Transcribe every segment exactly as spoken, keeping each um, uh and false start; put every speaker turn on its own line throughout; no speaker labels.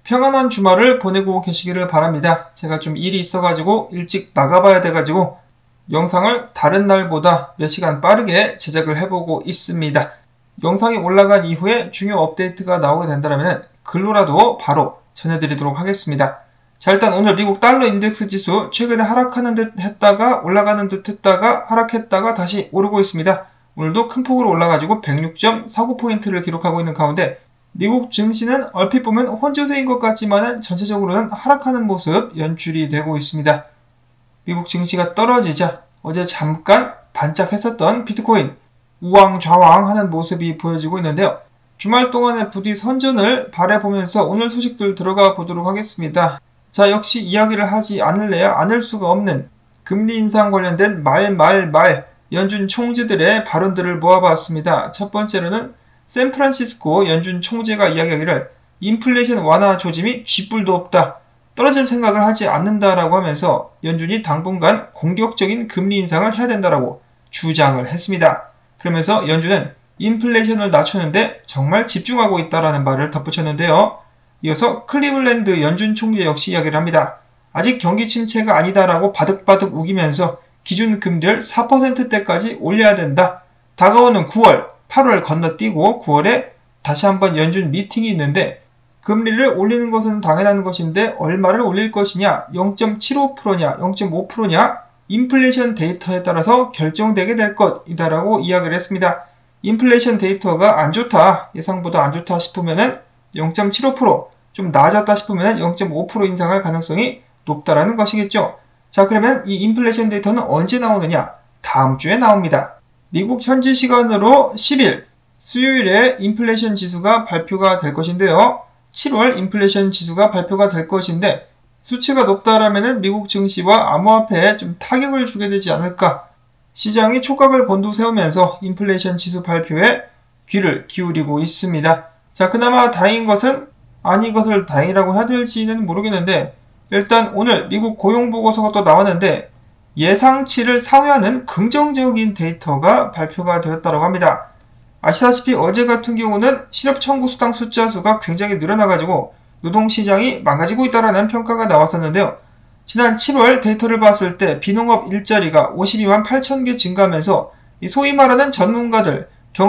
평안한 주말을 보내고 계시기를 바랍니다. 제가 좀 일이 있어가지고 일찍 나가봐야 돼가지고 영상을 다른 날보다 몇 시간 빠르게 제작을 해보고 있습니다. 영상이 올라간 이후에 중요 업데이트가 나오게 된다면 글로라도 바로 전해드리도록 하겠습니다. 자, 일단 오늘 미국 달러 인덱스 지수 최근에 하락하는 듯 했다가 올라가는 듯 했다가 하락했다가 다시 오르고 있습니다. 오늘도 큰 폭으로 올라가지고 백육 점 사구 포인트를 기록하고 있는 가운데 미국 증시는 얼핏 보면 혼조세인 것 같지만 전체적으로는 하락하는 모습 연출이 되고 있습니다. 미국 증시가 떨어지자 어제 잠깐 반짝했었던 비트코인 우왕좌왕하는 모습이 보여지고 있는데요. 주말 동안에 부디 선전을 바라보면서 오늘 소식들 들어가 보도록 하겠습니다. 자, 역시 이야기를 하지 않을래야 않을 수가 없는 금리 인상 관련된 말 말 말 연준 총재들의 발언들을 모아봤습니다. 첫 번째로는 샌프란시스코 연준 총재가 이야기하기를 인플레이션 완화 조짐이 쥐뿔도 없다. 떨어질 생각을 하지 않는다라고 하면서 연준이 당분간 공격적인 금리 인상을 해야 된다라고 주장을 했습니다. 그러면서 연준은 인플레이션을 낮추는데 정말 집중하고 있다라는 말을 덧붙였는데요. 이어서 클리블랜드 연준 총재 역시 이야기를 합니다. 아직 경기 침체가 아니다라고 바득바득 우기면서 기준 금리를 사 퍼센트대까지 올려야 된다. 다가오는 구월, 팔월 건너뛰고 구월에 다시 한번 연준 미팅이 있는데 금리를 올리는 것은 당연한 것인데 얼마를 올릴 것이냐, 영 점 칠오 퍼센트냐, 영 점 오 퍼센트냐 인플레이션 데이터에 따라서 결정되게 될 것이다라고 이야기를 했습니다. 인플레이션 데이터가 안 좋다, 예상보다 안 좋다 싶으면은 영 점 칠오 퍼센트, 좀 나아졌다 싶으면 영 점 오 퍼센트 인상할 가능성이 높다라는 것이겠죠. 자, 그러면 이 인플레이션 데이터는 언제 나오느냐? 다음 주에 나옵니다. 미국 현지 시간으로 십 일 수요일에 인플레이션 지수가 발표가 될 것인데요. 칠월 인플레이션 지수가 발표가 될 것인데 수치가 높다라면 미국 증시와 암호화폐에 좀 타격을 주게 되지 않을까? 시장이 촉각을 곤두세우면서 인플레이션 지수 발표에 귀를 기울이고 있습니다. 자, 그나마 다행인 것은, 아니 이것을 다행이라고 해야 될지는 모르겠는데 일단 오늘 미국 고용보고서가 또 나왔는데 예상치를 상회하는 긍정적인 데이터가 발표가 되었다고 합니다. 아시다시피 어제 같은 경우는 실업 청구 수당 숫자 수가 굉장히 늘어나가지고 노동시장이 망가지고 있다는 평가가 나왔었는데요. 지난 칠월 데이터를 봤을 때 비농업 일자리가 오십이만 팔천 개 증가하면서 소위 말하는 전문가들,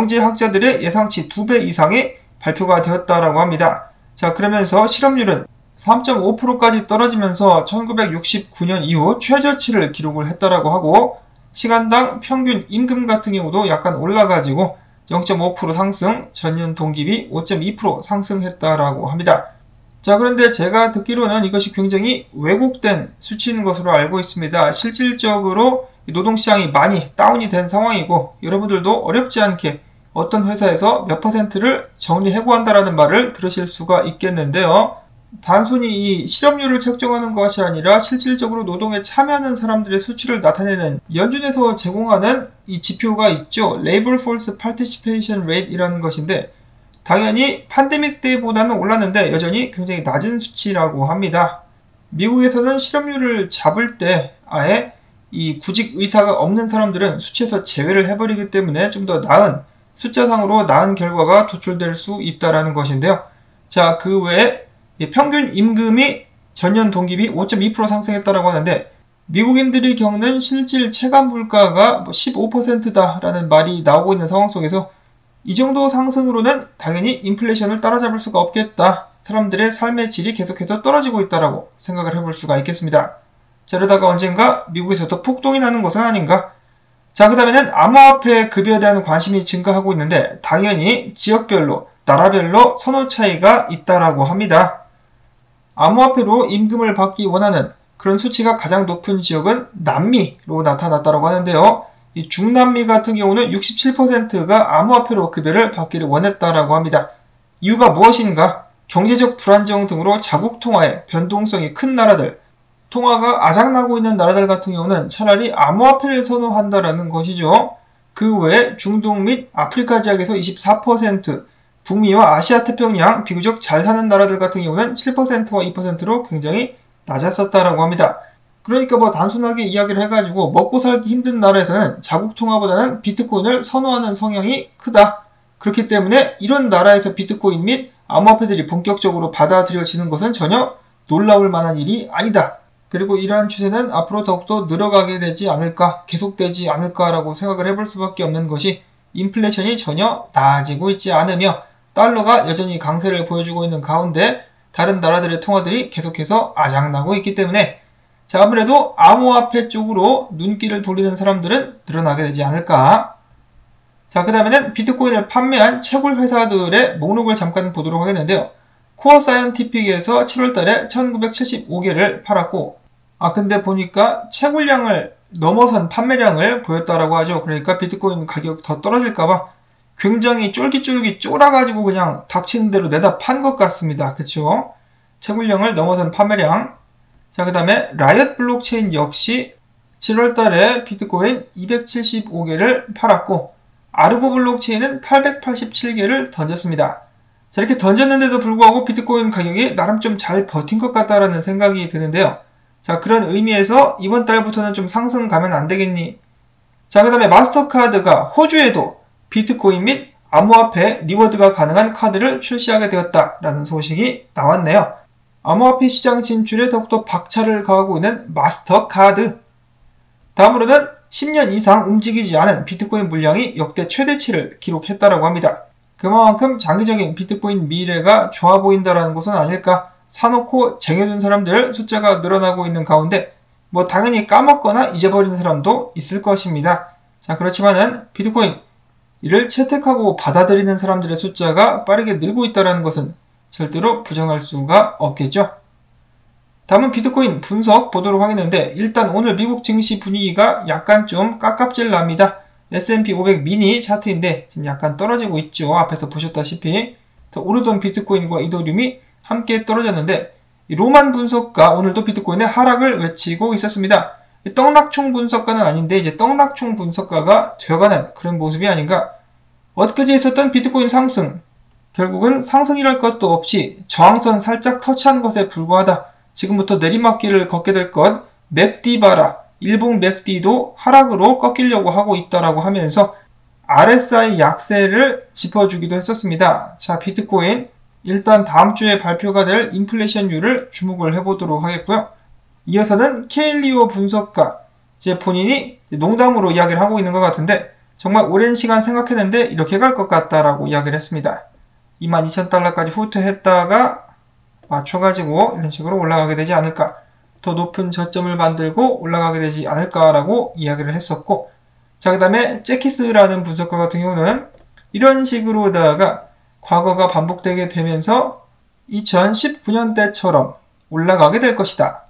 경제학자들의 예상치 두 배 이상이 발표가 되었다고 합니다. 자, 그러면서 실업률은 삼 점 오 퍼센트까지 떨어지면서 천구백육십구 년 이후 최저치를 기록을 했다라고 하고 시간당 평균 임금 같은 경우도 약간 올라가지고 영 점 오 퍼센트 상승, 전년 동기비 오 점 이 퍼센트 상승했다라고 합니다. 자, 그런데 제가 듣기로는 이것이 굉장히 왜곡된 수치인 것으로 알고 있습니다. 실질적으로 노동시장이 많이 다운이 된 상황이고 여러분들도 어렵지 않게 어떤 회사에서 몇 퍼센트를 정리해고한다라는 말을 들으실 수가 있겠는데요. 단순히 이 실업률을 측정하는 것이 아니라 실질적으로 노동에 참여하는 사람들의 수치를 나타내는 연준에서 제공하는 이 지표가 있죠. Labor Force Participation Rate이라는 것인데 당연히 팬데믹 때보다는 올랐는데 여전히 굉장히 낮은 수치라고 합니다. 미국에서는 실업률을 잡을 때 아예 이 구직 의사가 없는 사람들은 수치에서 제외를 해버리기 때문에 좀 더 나은 숫자상으로 나은 결과가 도출될 수 있다는 것인데요. 자, 그 외에 평균 임금이 전년 동기비 오 점 이 퍼센트 상승했다고 하는데 미국인들이 겪는 실질 체감 물가가 십오 퍼센트다라는 말이 나오고 있는 상황 속에서 이 정도 상승으로는 당연히 인플레이션을 따라잡을 수가 없겠다. 사람들의 삶의 질이 계속해서 떨어지고 있다라고 생각을 해볼 수가 있겠습니다. 자, 이러다가 언젠가 미국에서도 폭동이 나는 것은 아닌가? 자, 그 다음에는 암호화폐 급여에 대한 관심이 증가하고 있는데 당연히 지역별로, 나라별로 선호 차이가 있다라고 합니다. 암호화폐로 임금을 받기 원하는 그런 수치가 가장 높은 지역은 남미로 나타났다고 하는데요. 이 중남미 같은 경우는 육십칠 퍼센트가 암호화폐로 급여를 받기를 원했다라고 합니다. 이유가 무엇인가? 경제적 불안정 등으로 자국 통화의 변동성이 큰 나라들, 통화가 아작나고 있는 나라들 같은 경우는 차라리 암호화폐를 선호한다라는 것이죠. 그 외에 중동 및 아프리카 지역에서 이십사 퍼센트, 북미와 아시아 태평양 비교적 잘 사는 나라들 같은 경우는 칠 퍼센트와 이 퍼센트로 굉장히 낮았었다라고 합니다. 그러니까 뭐 단순하게 이야기를 해가지고 먹고 살기 힘든 나라에서는 자국 통화보다는 비트코인을 선호하는 성향이 크다. 그렇기 때문에 이런 나라에서 비트코인 및 암호화폐들이 본격적으로 받아들여지는 것은 전혀 놀라울 만한 일이 아니다. 그리고 이러한 추세는 앞으로 더욱더 늘어가게 되지 않을까, 계속되지 않을까라고 생각을 해볼 수밖에 없는 것이 인플레이션이 전혀 나아지고 있지 않으며 달러가 여전히 강세를 보여주고 있는 가운데 다른 나라들의 통화들이 계속해서 아작나고 있기 때문에 자, 아무래도 암호화폐 쪽으로 눈길을 돌리는 사람들은 늘어나게 되지 않을까. 자, 그 다음에는 비트코인을 판매한 채굴 회사들의 목록을 잠깐 보도록 하겠는데요. 코어 사이언티픽에서 칠월 달에 천구백칠십오 개를 팔았고, 아, 근데 보니까 채굴량을 넘어선 판매량을 보였다라고 하죠. 그러니까 비트코인 가격 더 떨어질까봐 굉장히 쫄깃쫄깃 쫄아가지고 그냥 닥치는 대로 내다 판 것 같습니다. 그쵸? 채굴량을 넘어선 판매량. 자, 그 다음에 라이엇 블록체인 역시 칠월 달에 비트코인 이백칠십오 개를 팔았고, 아르고 블록체인은 팔백팔십칠 개를 던졌습니다. 자, 이렇게 던졌는데도 불구하고 비트코인 가격이 나름 좀 잘 버틴 것 같다라는 생각이 드는데요. 자, 그런 의미에서 이번 달부터는 좀 상승 가면 안 되겠니? 자, 그 다음에 마스터카드가 호주에도 비트코인 및 암호화폐 리워드가 가능한 카드를 출시하게 되었다라는 소식이 나왔네요. 암호화폐 시장 진출에 더욱더 박차를 가하고 있는 마스터카드. 다음으로는 십 년 이상 움직이지 않은 비트코인 물량이 역대 최대치를 기록했다라고 합니다. 그만큼 장기적인 비트코인 미래가 좋아 보인다라는 것은 아닐까. 사놓고 쟁여둔 사람들 숫자가 늘어나고 있는 가운데 뭐 당연히 까먹거나 잊어버린 사람도 있을 것입니다. 자, 그렇지만은 비트코인 이를 채택하고 받아들이는 사람들의 숫자가 빠르게 늘고 있다는 것은 절대로 부정할 수가 없겠죠. 다음은 비트코인 분석 보도록 하겠는데, 일단 오늘 미국 증시 분위기가 약간 좀 깝깝질 납니다. 에스 앤 피 오백 미니 차트인데 지금 약간 떨어지고 있죠. 앞에서 보셨다시피 오르던 비트코인과 이더리움이 함께 떨어졌는데, 로만 분석가 오늘도 비트코인의 하락을 외치고 있었습니다. 떡락총 분석가는 아닌데 이제 떡락총 분석가가 되어가는 그런 모습이 아닌가. 엊그제 있었던 비트코인 상승, 결국은 상승이랄 것도 없이 저항선 살짝 터치한 것에 불과하다. 지금부터 내리막길을 걷게 될 것, 맥디 봐라. 일봉 맥디도 하락으로 꺾이려고 하고 있다라고 하면서 알 에스 아이 약세를 짚어주기도 했었습니다. 자, 비트코인 일단 다음 주에 발표가 될 인플레이션율을 주목을 해보도록 하겠고요. 이어서는 케일리오 분석가, 이제 본인이 농담으로 이야기를 하고 있는 것 같은데 정말 오랜 시간 생각했는데 이렇게 갈 것 같다라고 이야기를 했습니다. 이만 이천 달러까지 후퇴했다가 맞춰가지고 이런 식으로 올라가게 되지 않을까, 더 높은 저점을 만들고 올라가게 되지 않을까라고 이야기를 했었고, 자, 그 다음에 제키스라는 분석가 같은 경우는 이런 식으로다가 과거가 반복되게 되면서 이천십구 년대처럼 올라가게 될 것이다.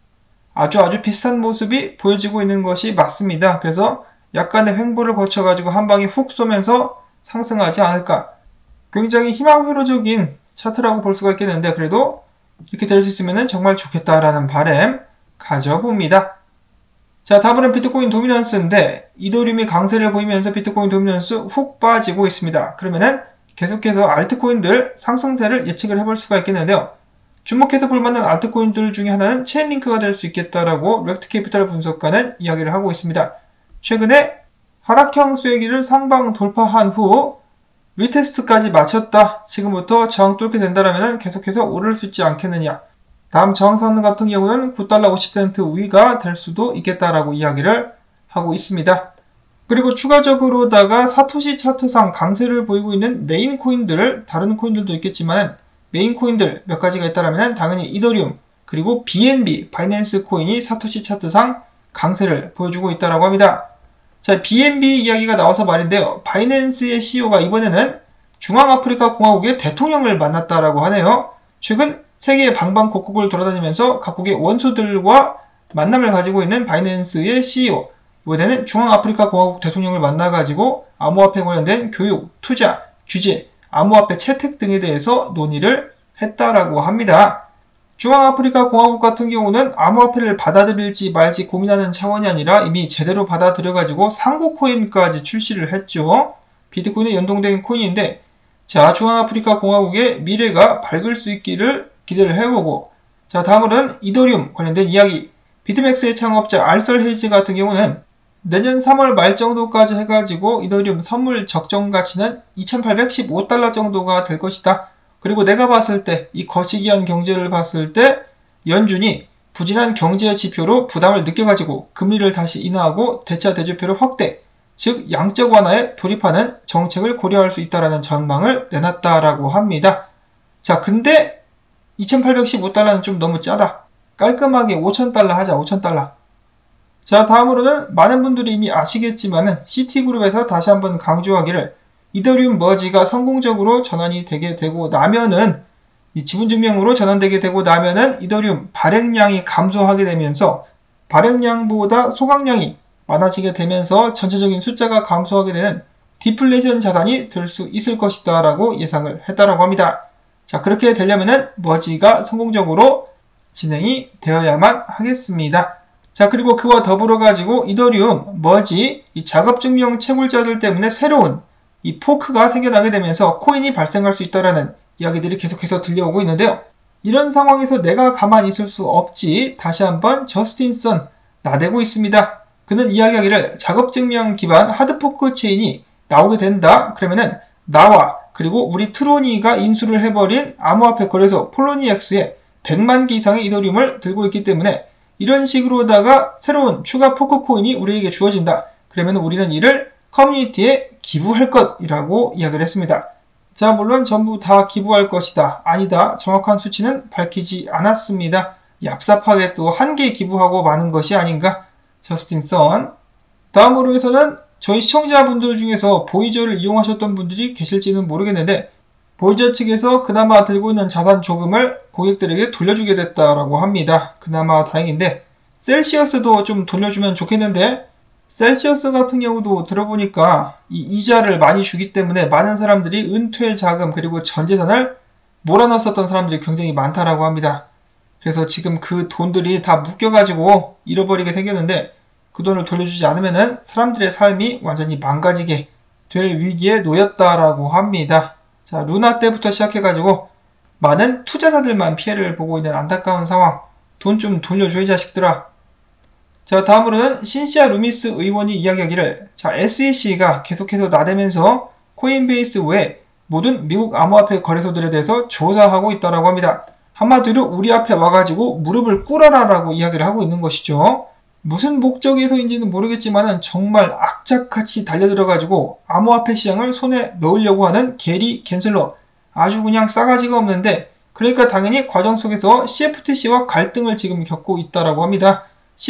아주 아주 비슷한 모습이 보여지고 있는 것이 맞습니다. 그래서 약간의 횡보를 거쳐가지고 한 방에 훅 쏘면서 상승하지 않을까. 굉장히 희망회로적인 차트라고 볼 수가 있겠는데 그래도 이렇게 될 수 있으면 정말 좋겠다라는 바람 가져봅니다. 자, 다음은 비트코인 도미넌스인데 이더리움이 강세를 보이면서 비트코인 도미넌스 훅 빠지고 있습니다. 그러면은 계속해서 알트코인들 상승세를 예측을 해볼 수가 있겠는데요. 주목해서 볼만한 알트코인들 중에 하나는 체인링크가 될 수 있겠다라고 렉트캐피탈 분석가는 이야기를 하고 있습니다. 최근에 하락형 쐐기를 상방 돌파한 후 리테스트까지 마쳤다. 지금부터 저항 뚫게 된다면 계속해서 오를 수 있지 않겠느냐. 다음 저항선 같은 경우는 구 달러 오십 센트 위가 될 수도 있겠다라고 이야기를 하고 있습니다. 그리고 추가적으로다가 사토시 차트상 강세를 보이고 있는 메인 코인들, 다른 코인들도 있겠지만 메인 코인들 몇 가지가 있다면 당연히 이더리움, 그리고 비 엔 비, 바이낸스 코인이 사토시 차트상 강세를 보여주고 있다고 합니다. 자, 비 엔 비 이야기가 나와서 말인데요. 바이낸스의 씨 이 오가 이번에는 중앙아프리카 공화국의 대통령을 만났다라고 하네요. 최근 세계 방방곡곡을 돌아다니면서 각국의 원수들과 만남을 가지고 있는 바이낸스의 씨 이 오. 이번에는 중앙아프리카 공화국 대통령을 만나가지고 암호화폐 관련된 교육, 투자, 규제, 암호화폐 채택 등에 대해서 논의를 했다라고 합니다. 중앙아프리카 공화국 같은 경우는 암호화폐를 받아들일지 말지 고민하는 차원이 아니라 이미 제대로 받아들여가지고 상고 코인까지 출시를 했죠. 비트코인에 연동된 코인인데, 자, 중앙아프리카 공화국의 미래가 밝을 수 있기를 기대를 해보고, 자, 다음으로는 이더리움 관련된 이야기. 비트맥스의 창업자 알설 헤이즈 같은 경우는 내년 삼월 말 정도까지 해가지고 이더리움 선물 적정 가치는 이천팔백십오 달러 정도가 될 것이다. 그리고 내가 봤을 때 이 거시기한 경제를 봤을 때 연준이 부진한 경제 지표로 부담을 느껴가지고 금리를 다시 인하하고 대차 대조표를 확대, 즉 양적 완화에 돌입하는 정책을 고려할 수 있다는 전망을 내놨다라고 합니다. 자, 근데 이천팔백십오 달러는 좀 너무 짜다. 깔끔하게 오천 달러 하자. 오천 달러. 자, 다음으로는 많은 분들이 이미 아시겠지만은 시티그룹에서 다시 한번 강조하기를 이더리움 머지가 성공적으로 전환이 되게 되고 나면은 이 지분증명으로 전환되게 되고 나면은 이더리움 발행량이 감소하게 되면서 발행량보다 소각량이 많아지게 되면서 전체적인 숫자가 감소하게 되는 디플레이션 자산이 될 수 있을 것이다 라고 예상을 했다라고 합니다. 자, 그렇게 되려면은 머지가 성공적으로 진행이 되어야만 하겠습니다. 자, 그리고 그와 더불어 가지고 이더리움 머지 이 작업증명 채굴자들 때문에 새로운 이 포크가 생겨나게 되면서 코인이 발생할 수 있다라는 이야기들이 계속해서 들려오고 있는데요. 이런 상황에서 내가 가만히 있을 수 없지. 다시 한번 저스틴 선 나대고 있습니다. 그는 이야기하기를 작업증명 기반 하드포크 체인이 나오게 된다. 그러면은 나와 그리고 우리 트로니가 인수를 해버린 암호화폐 거래소 폴로니엑스에 백만 개 이상의 이더리움을 들고 있기 때문에 이런 식으로다가 새로운 추가 포크 코인이 우리에게 주어진다. 그러면 우리는 이를 커뮤니티에 기부할 것이라고 이야기를 했습니다. 자, 물론 전부 다 기부할 것이다. 아니다. 정확한 수치는 밝히지 않았습니다. 얍삽하게 또 한 개 기부하고 마는 것이 아닌가? 저스틴 선. 다음으로 해서는 저희 시청자분들 중에서 보이저를 이용하셨던 분들이 계실지는 모르겠는데 보이저 측에서 그나마 들고 있는 자산 조금을 고객들에게 돌려주게 됐다라고 합니다. 그나마 다행인데 셀시어스도 좀 돌려주면 좋겠는데 셀시어스 같은 경우도 들어보니까 이 이자를 많이 주기 때문에 많은 사람들이 은퇴 자금 그리고 전재산을 몰아넣었던 사람들이 굉장히 많다라고 합니다. 그래서 지금 그 돈들이 다 묶여가지고 잃어버리게 생겼는데 그 돈을 돌려주지 않으면은 사람들의 삶이 완전히 망가지게 될 위기에 놓였다라고 합니다. 자, 루나 때부터 시작해가지고 많은 투자자들만 피해를 보고 있는 안타까운 상황. 돈 좀 돌려줘 이 자식들아. 자, 다음으로는 신시아 루미스 의원이 이야기하기를 자, 에스이씨가 계속해서 나대면서 코인베이스 외 모든 미국 암호화폐 거래소들에 대해서 조사하고 있다고 합니다. 한마디로 우리 앞에 와가지고 무릎을 꿇어라 라고 이야기를 하고 있는 것이죠. 무슨 목적에서인지는 모르겠지만 정말 악착같이 달려들어가지고 암호화폐 시장을 손에 넣으려고 하는 게리 갠슬러. 아주 그냥 싸가지가 없는데 그러니까 당연히 과정 속에서 씨에프티씨와 갈등을 지금 겪고 있다고 합니다.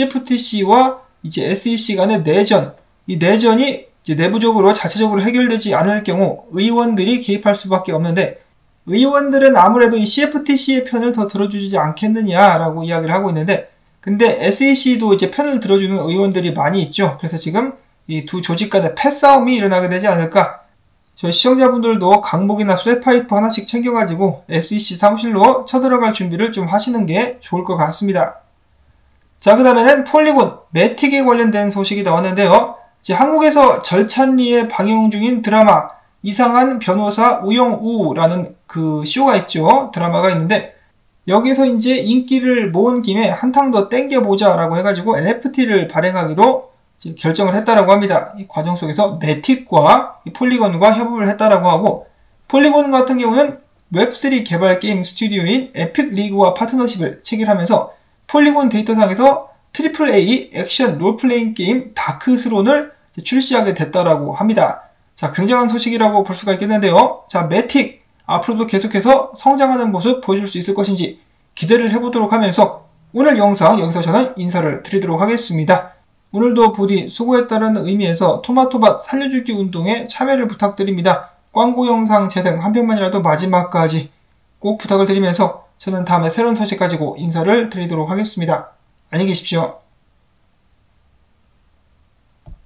씨에프티씨와 이제 에스이씨 간의 내전, 이 내전이 이제 내부적으로 자체적으로 해결되지 않을 경우 의원들이 개입할 수밖에 없는데 의원들은 아무래도 이 씨에프티씨의 편을 더 들어주지 않겠느냐라고 이야기를 하고 있는데 근데 에스이씨도 이제 편을 들어주는 의원들이 많이 있죠. 그래서 지금 이 두 조직 간의 패싸움이 일어나게 되지 않을까. 저희 시청자분들도 강목이나 쇠파이프 하나씩 챙겨가지고 에스이씨 사무실로 쳐들어갈 준비를 좀 하시는 게 좋을 것 같습니다. 자, 그 다음에는 폴리곤, 매틱에 관련된 소식이 나왔는데요. 이제 한국에서 절찬리에 방영 중인 드라마 이상한 변호사 우영우라는 그 쇼가 있죠. 드라마가 있는데 여기서 이제 인기를 모은 김에 한탕 더 땡겨보자 라고 해가지고 엔에프티를 발행하기로 결정을 했다라고 합니다. 이 과정 속에서 매틱과 이 폴리곤과 협업을 했다라고 하고 폴리곤 같은 경우는 웹쓰리 개발 게임 스튜디오인 에픽 리그와 파트너십을 체결하면서 폴리곤 데이터상에서 트리플 에이 액션 롤플레잉 게임 다크스론을 출시하게 됐다라고 합니다. 자, 굉장한 소식이라고 볼 수가 있겠는데요. 자, 매틱 앞으로도 계속해서 성장하는 모습 보여줄 수 있을 것인지 기대를 해보도록 하면서 오늘 영상 여기서 저는 인사를 드리도록 하겠습니다. 오늘도 부디 수고했다는 의미에서 토마토밭 살려주기 운동에 참여를 부탁드립니다. 광고 영상 재생 한 편만이라도 마지막까지 꼭 부탁을 드리면서 저는 다음에 새로운 소식 가지고 인사를 드리도록 하겠습니다. 안녕히 계십시오.